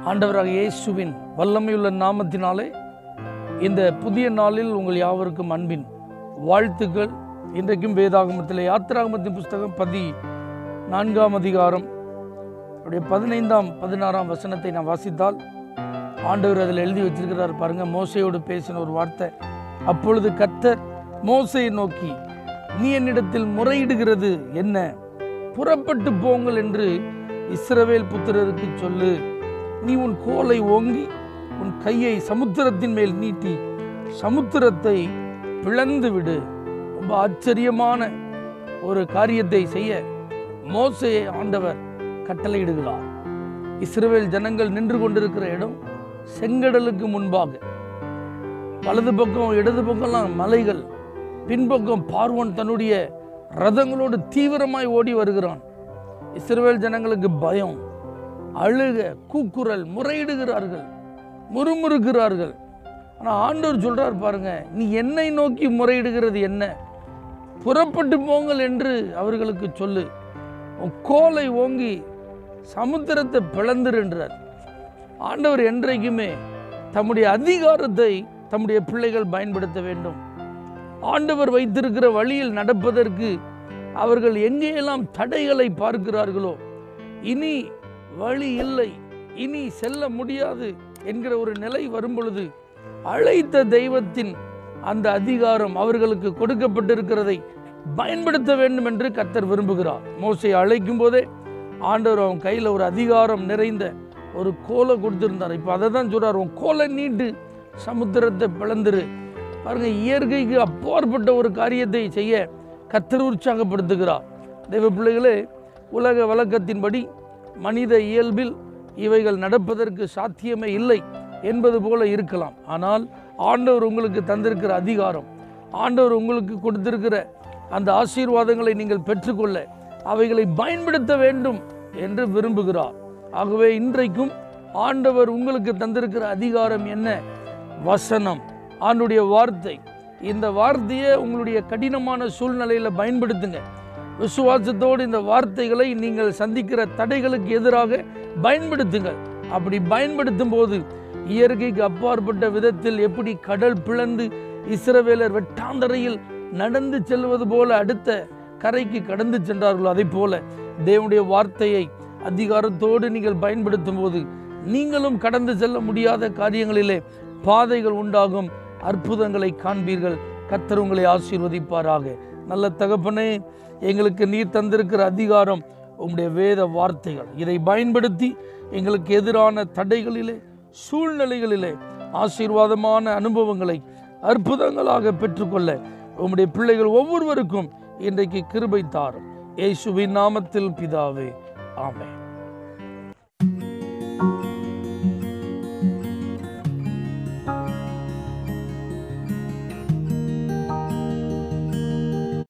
ஆண்டவராக இயேசுவின் வல்லமையுள்ள நாமத்தினாலே இந்த புதிய நாளில் உங்கள் யாவருக்கும் அன்பின் வாழ்த்துக்கள். இன்றைக்கும் வேதாகமத்தில் யாத்திராகமத்தின் புஸ்தகம் 14ஆம் அதிகாரம் 15ஆம் 16ஆம் வசனத்தை நான் வாசித்தால் ஆண்டவர் அதில் எழுதி வச்சிருக்கிறார் பாருங்க. மோசையோடு பேசின ஒரு வார்த்தை. அப்பொழுது கர்த்தர் மோசையை நோக்கி, நீ என்னிடத்தில் முறையிடுகிறது என்ன? புறப்பட்டு போங்கள் என்று இஸ்ரவேல் புத்திரருக்கு சொல்லு. நீ உன் கோலை ஓங்கி உன் கையை சமுத்திரத்தின் மேல் நீட்டி சமுத்திரத்தை பிளந்து விடு. ரொம்ப ஆச்சரியமான ஒரு காரியத்தை செய்ய மோசையை ஆண்டவர் கட்டளையிடுகிறார். இஸ்ரவேல் ஜனங்கள் நின்று கொண்டிருக்கிற இடம் செங்கடலுக்கு முன்பாக, வலது பக்கம் இடது பக்கம்லாம் மலைகள், பின்பக்கம் பார்வோன் தன்னுடைய ரதங்களோடு தீவிரமாய் ஓடி வருகிறான். இஸ்ரவேல் ஜனங்களுக்கு பயம், அழுக, கூக்குரல், முறையிடுகிறார்கள், முறுமுறுக்கிறார்கள். ஆனால் ஆண்டவர் சொல்றார் பாருங்க, நீ என்னை நோக்கி முறையிடுகிறது என்ன? புறப்பட்டு போங்கள் என்று அவர்களுக்கு சொல்லு. உன் கோலை ஓங்கி சமுத்திரத்தை பிளந்துரு என்றார். ஆண்டவர் என்றைக்குமே தம்முடைய அதிகாரத்தை தம்முடைய பிள்ளைகள் பயன்படுத்த வேண்டும். ஆண்டவர் வைத்திருக்கிற வழியில் நடப்பதற்கு அவர்கள் எங்கேயெல்லாம் தடைகளை பார்க்கிறார்களோ, இனி வழி இல்லை, இனி செல்ல முடியாது என்கிற ஒரு நிலை வரும் பொழுது அழைத்த தெய்வத்தின் அந்த அதிகாரம் அவர்களுக்கு கொடுக்கப்பட்டிருக்கிறதை பயன்படுத்த வேண்டும் என்று கர்த்தர் விரும்புகிறார். மோசையை அழைக்கும் போதே ஆண்டவர் அவன் கையில் ஒரு அதிகாரம் நிறைந்த ஒரு கோலை கொடுத்திருந்தார். இப்போ அதை தான் சொல்றார், உன் கோலை நீட்டு சமுத்திரத்தை பிளந்துரு. பாருங்க, இயற்கைக்கு அப்பாற்பட்ட ஒரு காரியத்தை செய்ய கர்த்தர் உற்சாகப்படுத்துகிறார். தெய்வ பிள்ளைகளே, உலக வழக்கத்தின்படி மனித இயல்பில் இவைகள் நடப்பதற்கு சாத்தியமே இல்லை என்பது போல இருக்கலாம். ஆனால் ஆண்டவர் உங்களுக்கு தந்திருக்கிற அதிகாரம், ஆண்டவர் உங்களுக்கு கொடுத்திருக்கிற அந்த ஆசீர்வாதங்களை நீங்கள் பெற்றுக்கொள்ள அவைகளை பயன்படுத்த வேண்டும் என்று விரும்புகிறார். ஆகவே இன்றைக்கும் ஆண்டவர் உங்களுக்கு தந்திருக்கிற அதிகாரம் என்ன? வசனம், ஆண்டுடைய வார்த்தை. இந்த வார்த்தையை உங்களுடைய கடினமான சூழ்நிலையில் பயன்படுத்துங்க. விசுவாசத்தோடு இந்த வார்த்தைகளை நீங்கள் சந்திக்கிற தடைகளுக்கு எதிராக பயன்படுத்துங்கள். அப்படி பயன்படுத்தும் போது இயற்கைக்கு அப்பாற்பட்ட விதத்தில் எப்படி கடல் பிளந்து இஸ்ரவேலர் வெட்டாந்தரையில் நடந்து செல்வது போல அடுத்த கரைக்கு கடந்து சென்றார்களோ, அதை போல தேவனுடைய வார்த்தையை அதிகாரத்தோடு நீங்கள் பயன்படுத்தும் போது நீங்களும் கடந்து செல்ல முடியாத காரியங்களிலே பாதைகள் உண்டாகும், அற்புதங்களை காண்பீர்கள். கர்த்தர் உங்களை ஆசீர்வதிப்பாராக. நல்ல தகப்பனே, எங்களுக்கு நீர் தந்திருக்கிற அதிகாரம் உங்களுடைய வேத வார்த்தைகள். இதை பயன்படுத்தி எங்களுக்கு எதிரான தடைகளிலே, சூழ்நிலைகளிலே ஆசீர்வாதமான அனுபவங்களை அற்புதங்களாக பெற்றுக்கொள்ள உங்களுடைய பிள்ளைகள் ஒவ்வொருவருக்கும் இன்றைக்கு கிருபை தாரும். இயேசுவின் நாமத்தில் பிதாவே, ஆமென்.